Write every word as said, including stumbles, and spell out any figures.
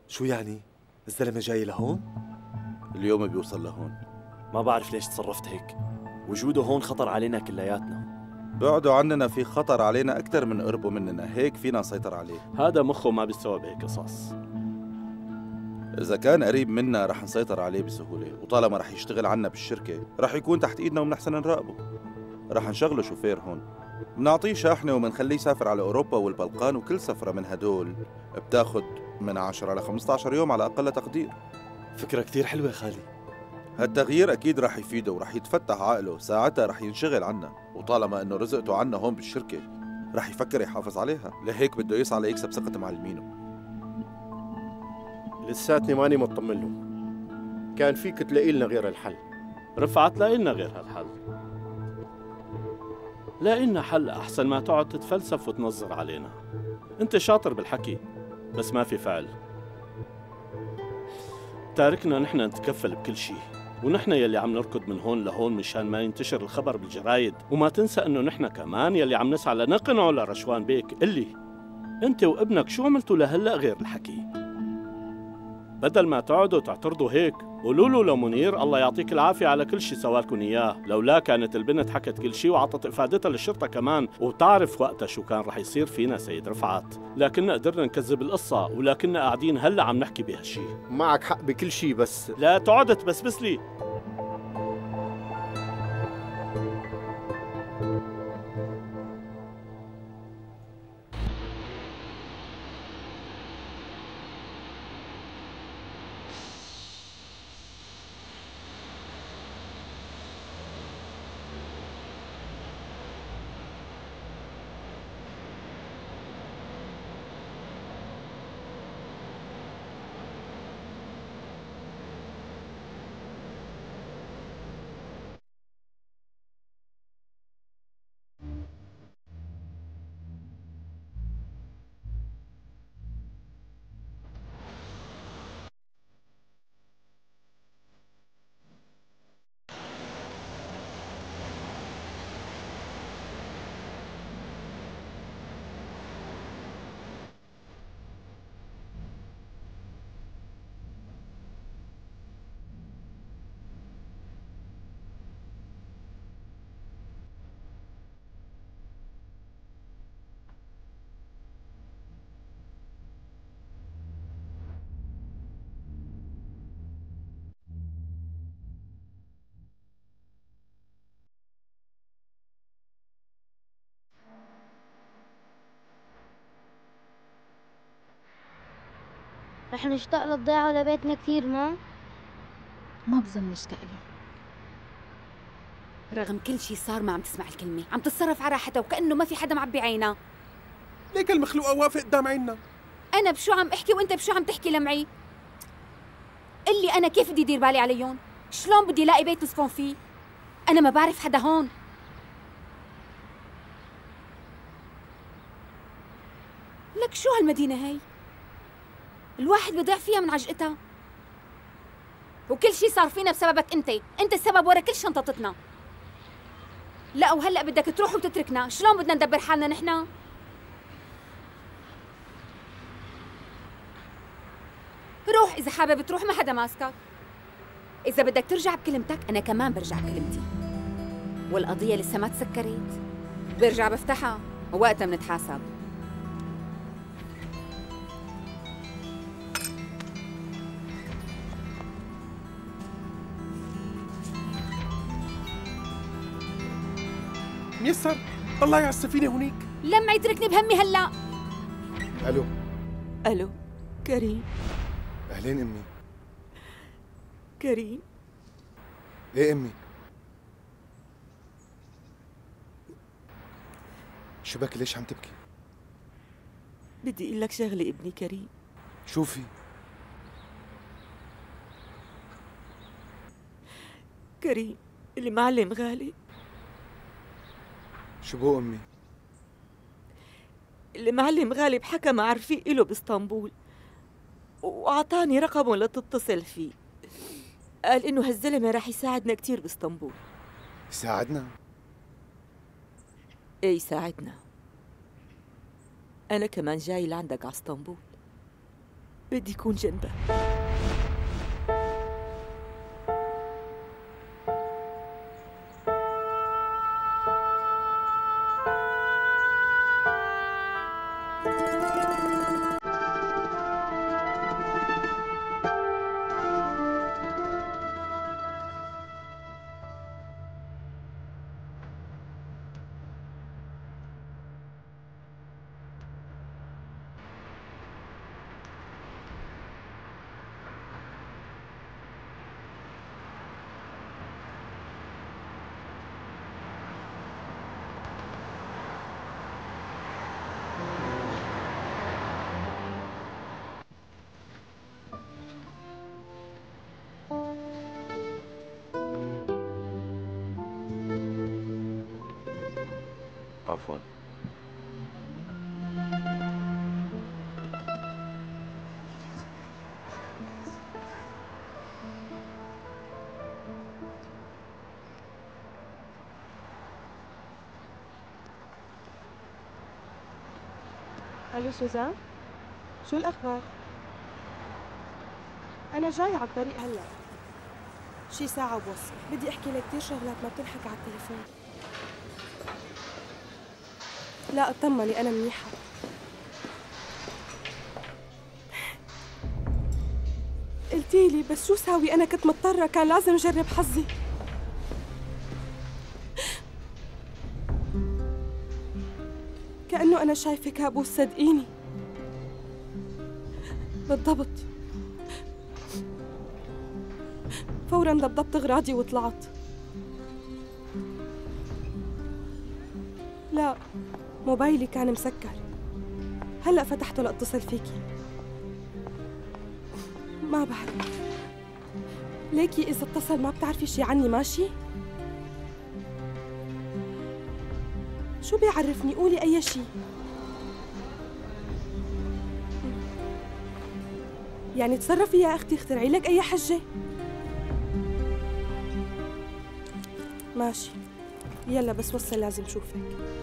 شو يعني؟ الزلمة جاي لهون؟ اليوم بيوصل لهون. ما بعرف ليش تصرفت هيك. وجوده هون خطر علينا كلياتنا. بعده عننا في خطر علينا أكثر من قربه مننا، هيك فينا نسيطر عليه. هذا مخه ما بيستوعب بهيك قصص. إذا كان قريب منا رح نسيطر عليه بسهولة، وطالما رح يشتغل عنا بالشركة رح يكون تحت إيدنا ومنحسن نراقبه. رح نشغله شوفير هون، بنعطيه شاحنة ومنخليه يسافر على أوروبا والبلقان، وكل سفرة من هدول بتاخد من عشرة ل خمسة عشر يوم على أقل تقدير. فكرة كتير حلوة خالي. هالتغيير أكيد رح يفيده ورح يتفتح عقله، ساعتها رح ينشغل عنا، وطالما إنه رزقته عنا هون بالشركة رح يفكر يحافظ عليها، لهيك بده يسعى ليكسب ثقة معلمينه. لساتني ماني مطمن له. كان فيك تلاقي لنا غير الحل. رفعت لاقي لنا غير هالحل. لاقي لنا حل أحسن ما تقعد تتفلسف وتنظر علينا. أنت شاطر بالحكي بس ما في فعل. تاركنا نحن نتكفل بكل شيء، ونحن يلي عم نركض من هون لهون مشان ما ينتشر الخبر بالجرايد، وما تنسى انه نحن كمان يلي عم نسعى لنقنعه لرشوان بيك. قلي انت وابنك شو عملتوا لهلا غير الحكي؟ بدل ما تقعدوا تعترضوا هيك، قولوا له لمنير الله يعطيك العافيه على كل شيء سوالكم اياه. لولا كانت البنت حكت كل شيء وعطت افادتها للشرطه كمان، وبتعرف وقتها شو كان رح يصير فينا سيد رفعت. لكننا قدرنا نكذب القصه، ولكننا قاعدين هلا عم نحكي بهالشيء. معك حق بكل شيء، بس لا تقعد تبسبس لي. رح نشتاق للضيعة ولبيتنا كثير. ما ما بظن نشتاق له. رغم كل شي صار ما عم تسمع الكلمة، عم تتصرف على راحتها وكأنه ما في حدا معبي عينها. ليك المخلوقة واقفة قدام عيننا. أنا بشو عم أحكي وأنت بشو عم تحكي لمعي؟ قلي أنا كيف بدي دير بالي عليهم؟ شلون بدي لاقي بيت نسكن فيه؟ أنا ما بعرف حدا هون. لك شو هالمدينة هي؟ الواحد بضيع فيها من عجقتها، وكل شي صار فينا بسببك انت، انت السبب ورا كل شنطتنا. لا وهلا بدك تروح وتتركنا، شلون بدنا ندبر حالنا نحن؟ روح اذا حابب تروح، ما حدا ماسكك. اذا بدك ترجع بكلمتك انا كمان برجع بكلمتي، والقضية لسه ما تسكرت، برجع بفتحها ووقتها بنتحاسب. ميسر الله على السفينة هونيك. لما يتركني بهمي هلا. الو الو كريم. اهلين امي. كريم. ايه امي؟ شو بك؟ ليش عم تبكي؟ بدي اقول لك شغله ابني كريم. شوفي. كريم المعلم غالي. شو بو امي؟ المعلم غالب حكى مع رفيق إله باسطنبول وأعطاني رقمه لتتصل فيه. قال إنه هالزلمة راح يساعدنا كتير باسطنبول. يساعدنا؟ إيه يساعدنا. أنا كمان جاي لعندك على اسطنبول، بدي يكون جنبك. عفوا. الو سوزان، شو الاخبار؟ انا جاي على الطريق هلا، شي ساعة وبوصل. بدي احكي لك كثير شغلات ما بتنحكى على التليفون. لا اطمني انا منيحة. قلتيلي بس شو ساوي؟ انا كنت مضطرة، كان لازم اجرب حظي. كأنه أنا شايفة كابوس، صدقيني. بالضبط. فوراً ضبطت أغراضي وطلعت. لا، موبايلي كان مسكر. هلأ فتحته لأتصل فيكي. ما بعرف. ليكي إذا اتصل ما بتعرفي شي عني، ماشي؟ شو بيعرفني؟ قولي أي شي. يعني تصرفي يا أختي، اخترعي لك أي حجة. ماشي، يلا بس وصل لازم شوفك.